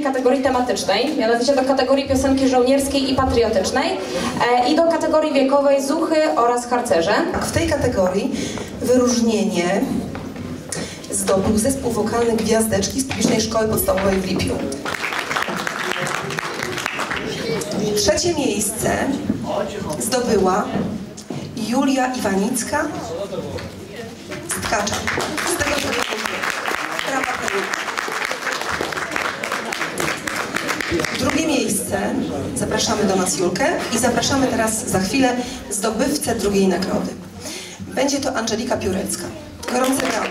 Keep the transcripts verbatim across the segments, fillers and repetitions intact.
kategorii tematycznej, mianowicie do kategorii piosenki żołnierskiej i patriotycznej e, i do kategorii wiekowej zuchy oraz harcerze. W tej kategorii wyróżnienie zdobył zespół wokalny Gwiazdeczki z Publicznej Szkoły Podstawowej w Lipiu. Trzecie miejsce zdobyła Julia Iwanicka z Tkacza. Z tego Drugie miejsce zapraszamy do nas Julkę i zapraszamy teraz za chwilę zdobywcę drugiej nagrody. Będzie to Angelika Piórecka. Gorące brawa.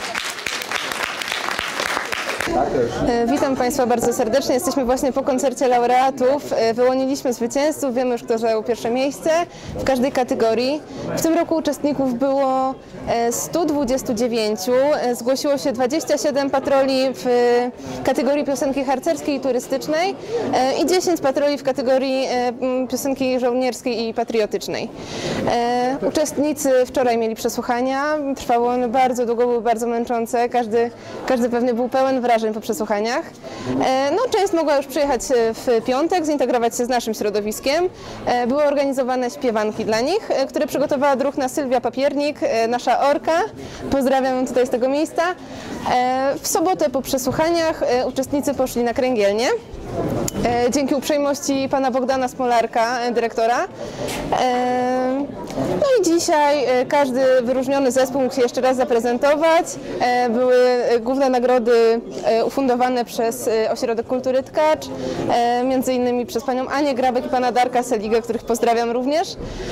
Witam Państwa bardzo serdecznie. Jesteśmy właśnie po koncercie laureatów. Wyłoniliśmy zwycięzców, wiemy już, kto zajął pierwsze miejsce w każdej kategorii. W tym roku uczestników było stu dwudziestu dziewięciu. Zgłosiło się dwadzieścia siedem patroli w kategorii piosenki harcerskiej i turystycznej i dziesięć patroli w kategorii piosenki żołnierskiej i patriotycznej. Uczestnicy wczoraj mieli przesłuchania. Trwało one bardzo długo, były bardzo męczące. Każdy, każdy pewnie był pełen wrażeń po przesłuchaniach. No, część mogła już przyjechać w piątek, zintegrować się z naszym środowiskiem. Były organizowane śpiewanki dla nich, które przygotowała druhna Sylwia Papiernik, nasza orka. Pozdrawiam ją tutaj z tego miejsca. W sobotę po przesłuchaniach uczestnicy poszli na kręgielnię. Dzięki uprzejmości pana Bogdana Smolarka, dyrektora. No i dzisiaj każdy wyróżniony zespół mógł się jeszcze raz zaprezentować. Były główne nagrody ufundowane przez Ośrodek Kultury Tkacz, między innymi przez panią Anię Grabek i pana Darka Seligę, których pozdrawiam również.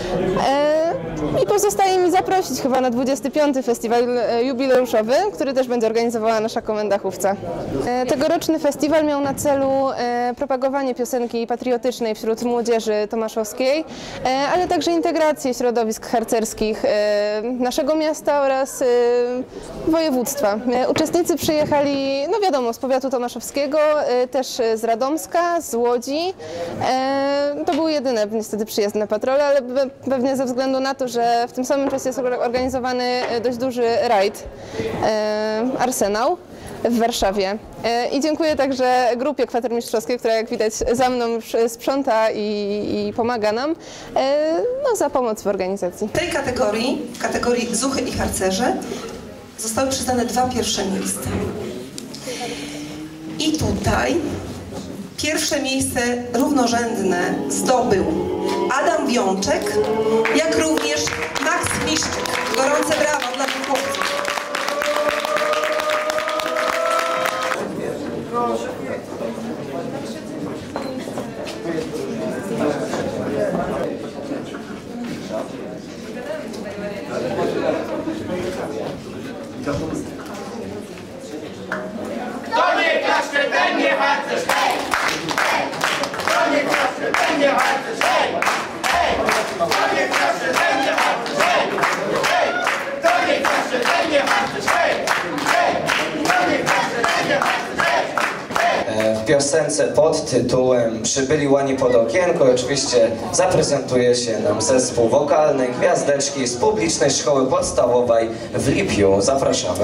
I pozostaje mi zaprosić chyba na dwudziesty piąty festiwal jubileuszowy, który też będzie organizowała nasza Komenda Chówca. Tegoroczny festiwal miał na celu propagowanie piosenki patriotycznej wśród młodzieży tomaszowskiej, ale także integrację środowisk harcerskich naszego miasta oraz województwa. Uczestnicy przyjechali, no wiadomo, z powiatu tomaszowskiego, też z Radomska, z Łodzi. To były jedyne niestety przyjezdne patrole, ale pewnie ze względu na to, że w tym samym czasie jest organizowany dość duży rajd Arsenał w Warszawie. I dziękuję także grupie kwatermistrzowskiej, która jak widać za mną już sprząta i, i pomaga nam, no, za pomoc w organizacji. W tej kategorii, w kategorii zuchy i harcerze, zostały przyznane dwa pierwsze miejsca. I tutaj pierwsze miejsce równorzędne zdobył Adam Wiączek, jak również Max Miszczyk. Gorące brawa dla tych chłopców. Kto nie klaszcze, ten nie harcerz, hej! Hej! Kto nie klaszcze, ten nie harcerz, hej! Hej! Kto nie klaszcze, ten nie harcerz, hej! Hej! Kto nie klaszcze, ten nie harcerz, hej! Hej! Kto nie klaszcze, ten nie harcerz, hej! W piosence pod tytułem Przybyli łani pod okienko oczywiście zaprezentuje się nam zespół wokalny Gwiazdeczki z Publicznej Szkoły Podstawowej w Lipiu. Zapraszamy.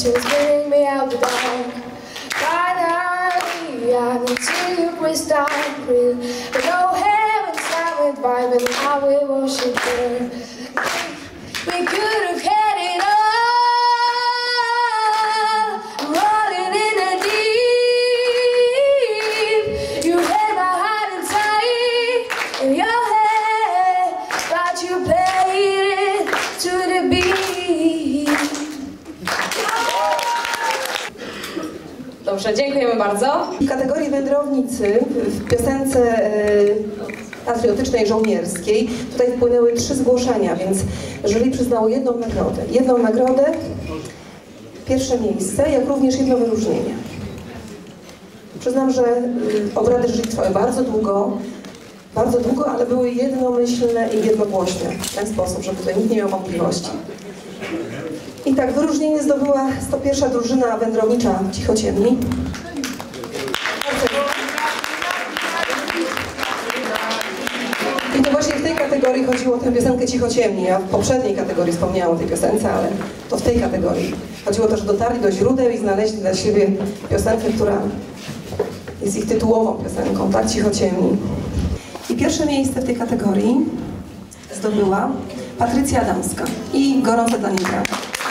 just bring me out the dark. Finally, I need to crystal clear. But no heaven silent vibe, and I will worship her. We could have had it all, rolling in the deep. You had my heart inside in your head, but you played it to the beat. Dobrze, dziękujemy bardzo. W kategorii wędrownicy w piosence e, patriotycznej żołnierskiej tutaj wpłynęły trzy zgłoszenia, więc jury przyznało jedną nagrodę. Jedną nagrodę, pierwsze miejsce, jak również jedno wyróżnienie. Przyznam, że y, obrady jury trwały bardzo długo, bardzo długo, ale były jednomyślne i jednogłośne w ten sposób, że tutaj nikt nie miał wątpliwości. I tak, wyróżnienie zdobyła sto pierwsza drużyna wędrownicza Cichociemni. I to właśnie w tej kategorii chodziło o tę piosenkę Cichociemni. Ja w poprzedniej kategorii wspomniałam o tej piosence, ale to w tej kategorii. Chodziło też, że dotarli do źródeł i znaleźli dla siebie piosenkę, która jest ich tytułową piosenką, tak? Cichociemni. I pierwsze miejsce w tej kategorii zdobyła Patrycja Adamska i gorące dla niej brawa.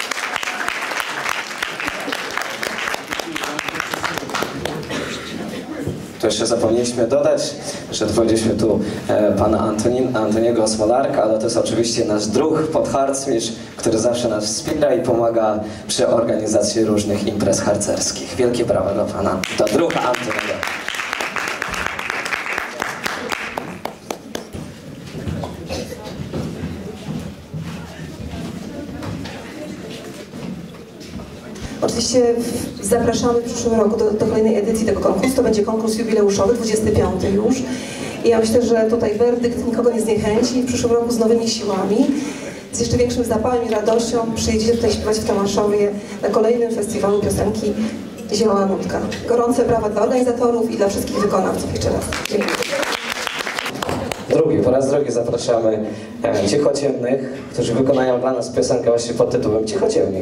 To jeszcze zapomnieliśmy dodać, że odwiedziliśmy tu e, pana Antonin, Antoniego Smolarka, ale to jest oczywiście nasz druh, podharcmistrz, który zawsze nas wspiera i pomaga przy organizacji różnych imprez harcerskich. Wielkie brawa dla pana, do druha Antoniego. Oczywiście zapraszamy w przyszłym roku do, do kolejnej edycji tego konkursu. To będzie konkurs jubileuszowy, dwudziesty piąty już. I ja myślę, że tutaj werdykt nikogo nie zniechęci i w przyszłym roku z nowymi siłami, z jeszcze większym zapałem i radością przyjedziecie tutaj śpiewać w Tomaszowie na kolejnym festiwalu piosenki Zielona Nutka. Gorące brawa dla organizatorów i dla wszystkich wykonawców. Jeszcze raz dziękuję. Drugi, po raz drugi zapraszamy e, Cichociemnych, którzy wykonają dla nas piosenkę właśnie pod tytułem Cichociemni.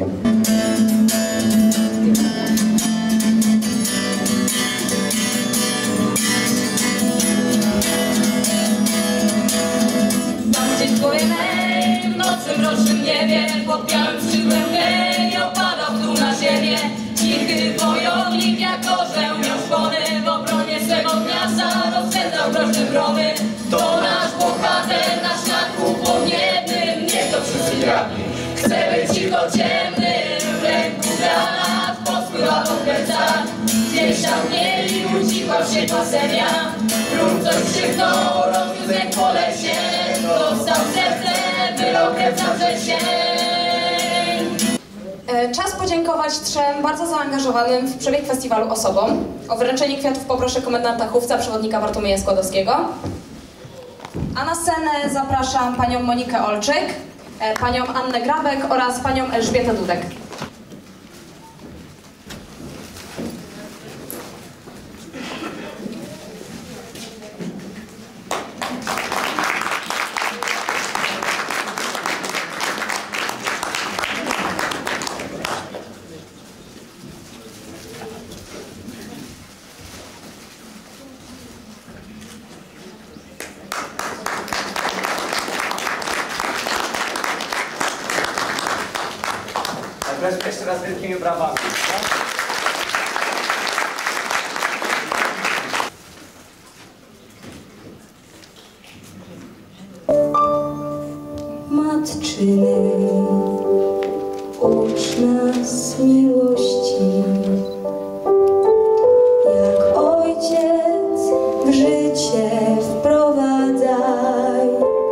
W nocy mrocznym niebie, pod białym skrzydłem hej, opadał tu na ziemię. Cichy wojownik jak orzeł miał szpony, w obronie swego miasta rozpędzał groźne gromy. To nasz bohater na szlaku płomiennym, niech to wszyscy grabni. Chce być cichociemny, w ręku granat, pospływa po plecach. Wieszał mieli, ucichła wściekła seria. Rób coś krzyknął, rozniósł jak po lesie. Dostał serce, wylał krew na wrzesień. Czas podziękować trzem bardzo zaangażowanym w przebieg festiwalu osobom. O wręczenie kwiatów poproszę komendanta Chówca, przewodnika Bartłomieja Składowskiego. A na scenę zapraszam panią Monikę Olczyk, panią Annę Grabek oraz panią Elżbietę Dudek. Jeszcze raz wielkimi brawami. Matczyny, ucz nas miłości, jak ojciec w życie wprowadzaj,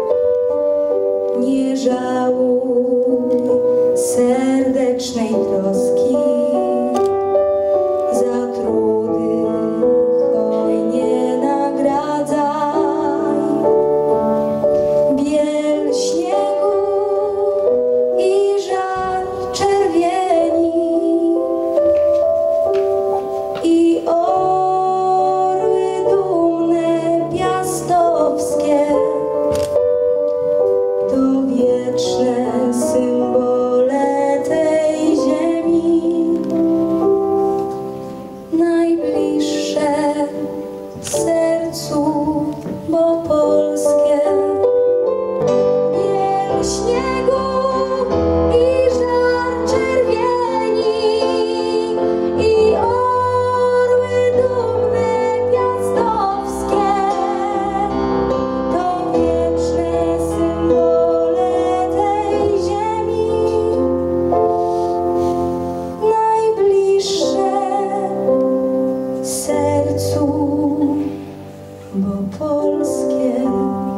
nie żałuj serdecznej troski, za trudy hojnie nagradzaj. Biel śniegu sercu, bo polskie